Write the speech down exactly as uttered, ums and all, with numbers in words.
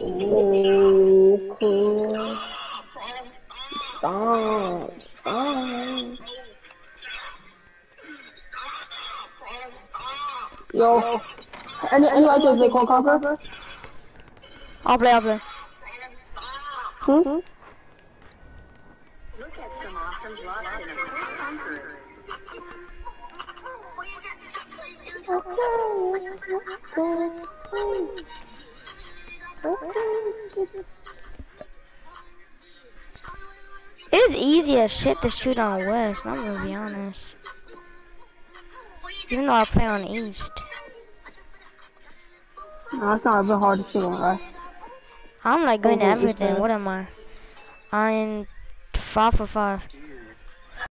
Oh, cool. Stop. Stop. Yo. Any, any ideas they call Conquer? I'll play, I'll play. Hmm? Hmm? Look at some awesome blocks in a quick Conquer. It is easy as shit to shoot on West, I'm gonna be honest. Even though I play on East. No, it's not a bit hard to shoot on West. I'm like good at Over everything, Eastern. what am I? I'm five for five.